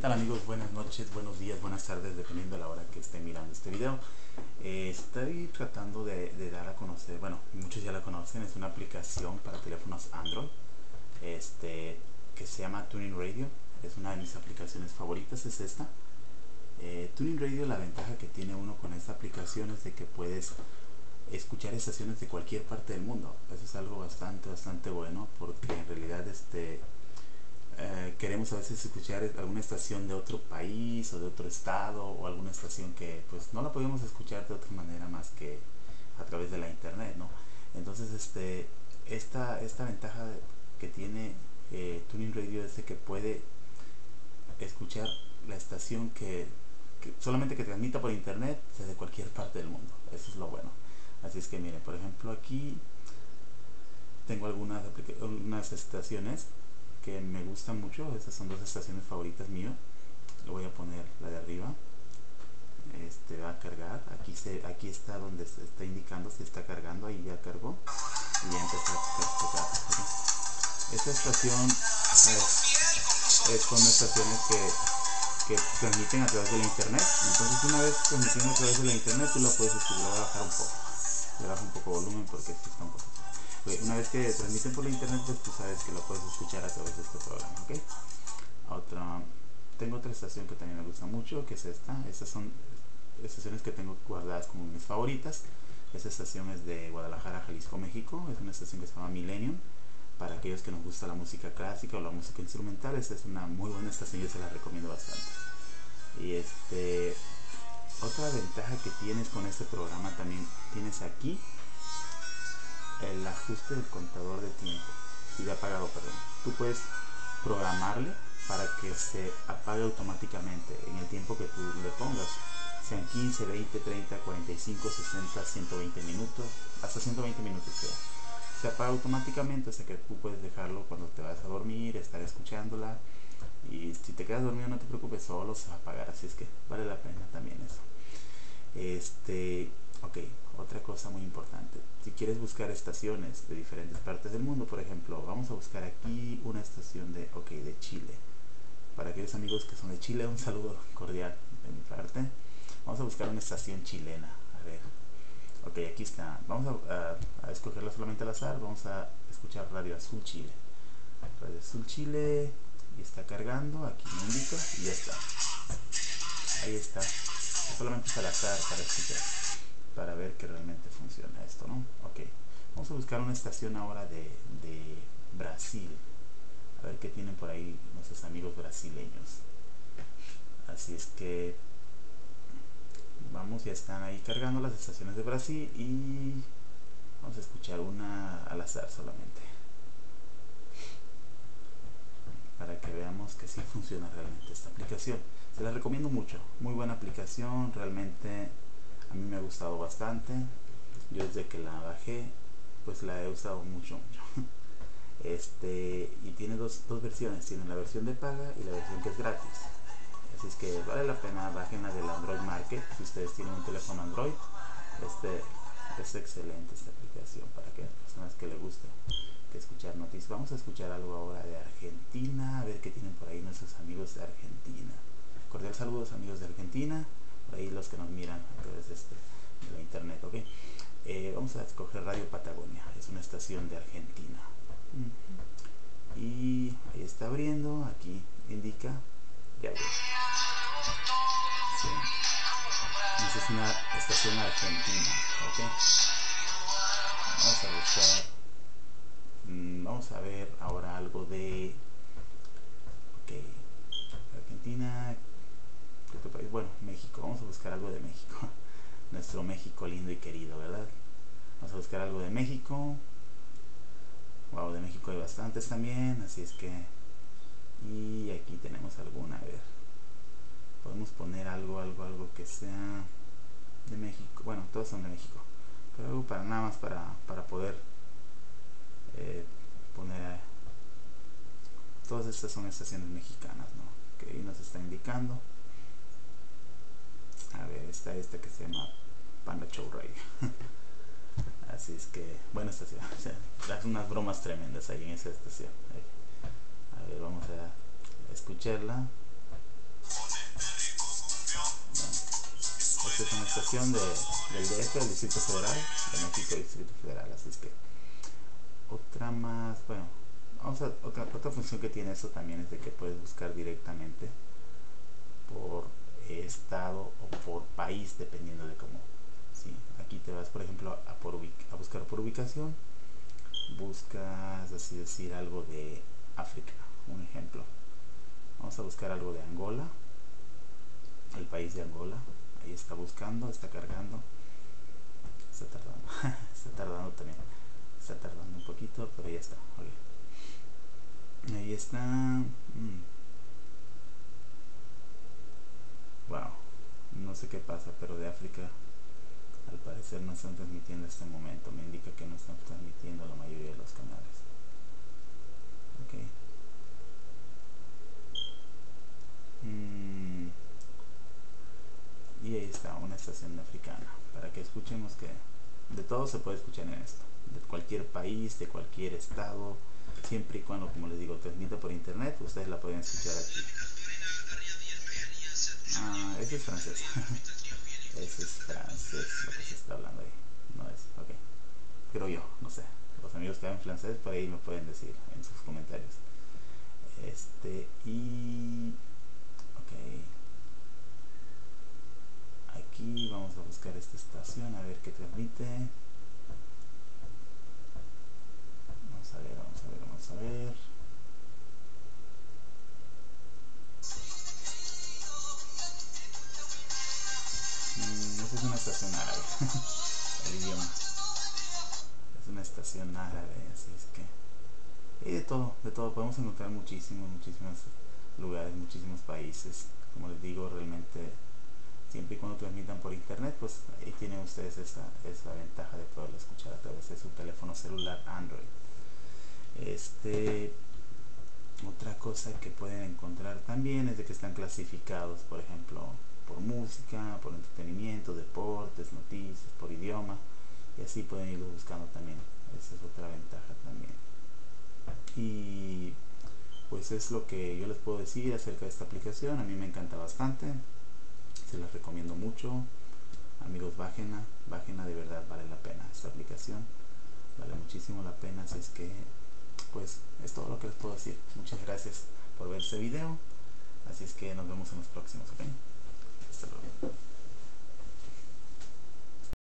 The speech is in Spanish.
tal amigos? Buenas noches, buenos días, buenas tardes, dependiendo de la hora que estén mirando este video. Estoy tratando de dar a conocer, bueno, muchos ya la conocen, es una aplicación para teléfonos Android que se llama Tuning Radio. Es una de mis aplicaciones favoritas, es esta. Tuning Radio, la ventaja que tiene uno con esta aplicación es de que puedes escuchar estaciones de cualquier parte del mundo. Eso es algo bastante bueno, porque en realidad queremos a veces escuchar alguna estación de otro país o de otro estado, o alguna estación que pues no la podemos escuchar de otra manera más que a través de la internet, ¿no? Entonces esta ventaja que tiene Tuning Radio es de que puede escuchar la estación que solamente que transmita por internet desde cualquier parte del mundo. Eso es lo bueno. Así es que miren, por ejemplo, aquí tengo algunas estaciones que me gustan mucho. Estas son dos estaciones favoritas mío. Le voy a poner la de arriba. Va a cargar. Aquí está donde se está indicando si está cargando. Ahí ya cargó y ya empezó a cargar. ¿Okay? Esta estación son estaciones que transmiten a través de la internet. Entonces, una vez transmitiendo a través de la internet, tú la puedes escuchar. Le voy a bajar un poco. Le bajo un poco volumen porque esto está un poco. Una vez que transmiten por la internet, pues tú sabes que lo puedes escuchar a través de este programa, ¿ok? Tengo otra estación que también me gusta mucho, que es esta. Estas son estaciones que tengo guardadas como mis favoritas. Esta estación es de Guadalajara, Jalisco, México. Es una estación que se llama Millennium. Para aquellos que nos gusta la música clásica o la música instrumental, esta es una muy buena estación, yo se la recomiendo bastante. Y otra ventaja que tienes con este programa, también tienes aquí el ajuste del contador de tiempo y de apagado, perdón. Tú puedes programarle para que se apague automáticamente en el tiempo que tú le pongas, sean 15, 20, 30, 45, 60, 120 minutos, hasta 120 minutos se apaga automáticamente, o sea que tú puedes dejarlo cuando te vas a dormir, estar escuchándola, y si te quedas dormido no te preocupes, solo se va a apagar, así es que vale la pena también eso. Ok, otra cosa muy importante, si quieres buscar estaciones de diferentes partes del mundo, por ejemplo, vamos a buscar aquí una estación de Chile. Para aquellos amigos que son de Chile, un saludo cordial de mi parte. Vamos a buscar una estación chilena, a ver. Ok, aquí está. Vamos a escogerla solamente al azar. Vamos a escuchar Radio Azul Chile. Radio Azul Chile, y está cargando, aquí me indica, y ya está. Ahí está. Solamente es al azar para escuchar, para ver que realmente funciona esto, ¿no? Ok, vamos a buscar una estación ahora de Brasil, a ver qué tienen por ahí nuestros amigos brasileños. Así es que vamos, ya están ahí cargando las estaciones de Brasil y vamos a escuchar una al azar solamente, para que veamos que sí funciona realmente esta aplicación. Se la recomiendo mucho, muy buena aplicación, realmente a mí me ha gustado bastante. Yo desde que la bajé pues la he usado mucho. Y tiene dos versiones, tiene la versión de paga y la versión que es gratis. Así es que vale la pena, bajen la del Android Market si ustedes tienen un teléfono Android. Es excelente esta aplicación para aquellas personas que les guste escuchar noticias. Vamos a escuchar algo ahora de Argentina, a ver qué tienen por ahí nuestros amigos de Argentina. Cordial saludos, amigos de Argentina, por ahí los que nos miran a través de la internet, ¿ok? Vamos a escoger Radio Patagonia, es una estación de Argentina. Y ahí está abriendo, aquí indica, ya ves. Sí. Esta es una estación argentina, ¿ok? Vamos a buscar, vamos a ver ahora algo de, Argentina, ¿qué otro país? Bueno, México, vamos a buscar algo de México, nuestro México lindo y querido, ¿verdad? Vamos a buscar algo de México. Wow, de México hay bastantes también, así es que, y aquí tenemos alguna, a ver, podemos poner algo que sea de México. Bueno, todos son de México, pero algo para nada más para poder poner todas estas son estaciones mexicanas, ¿no? Que ahí nos está indicando. A ver, está esta que se llama Panda Show Radio. Así es que, buena estación. O sea, das unas bromas tremendas ahí en esa estación. A ver, vamos a escucharla. esta es una estación del DF, del Distrito Federal, de México, Distrito Federal. Así es que otra más, bueno, otra función que tiene eso también es de que puedes buscar directamente por estado o por país, dependiendo de cómo. ¿Sí? Aquí te vas, por ejemplo, a buscar por ubicación, buscas, así decir, algo de África, un ejemplo. Vamos a buscar algo de Angola, el país de Angola. Ahí está buscando, está cargando, está tardando, está tardando también, está tardando un poquito, pero ya está. Okay. Ahí está. Wow, no sé qué pasa, pero de África al parecer no están transmitiendo este momento. Me indica que no están transmitiendo la mayoría de los canales. Ok. Y ahí está, una estación africana. Para que escuchemos que de todo se puede escuchar en esto. De cualquier país, de cualquier estado. Siempre y cuando, como les digo, transmita por internet, ustedes la pueden escuchar aquí. Ah, ese es francés. Ese es francés lo que se está hablando ahí. No es, ok. Creo yo, no sé. Los amigos que hablan francés por ahí me pueden decir en sus comentarios. Y ok, aquí vamos a buscar esta estación a ver qué transmite. Vamos a ver, vamos a ver, vamos a ver. Esta es una estación árabe. El idioma es una estación árabe, así es que y de todo podemos encontrar muchísimos lugares, muchísimos países. Como les digo, realmente siempre y cuando transmitan por internet, pues ahí tienen ustedes esa ventaja de poderlo escuchar a través de su teléfono celular Android. Otra cosa que pueden encontrar también es de que están clasificados, por ejemplo, por música, por entretenimiento, deportes, noticias, por idioma, y así pueden irlo buscando también. Esa es otra ventaja también. Y pues es lo que yo les puedo decir acerca de esta aplicación. A mí me encanta bastante, se las recomiendo mucho. Amigos, bájenla, de verdad vale la pena esta aplicación, vale muchísimo la pena. Así es que pues es todo lo que les puedo decir. Muchas gracias por ver este video, así es que nos vemos en los próximos, ¿ok? Hasta luego.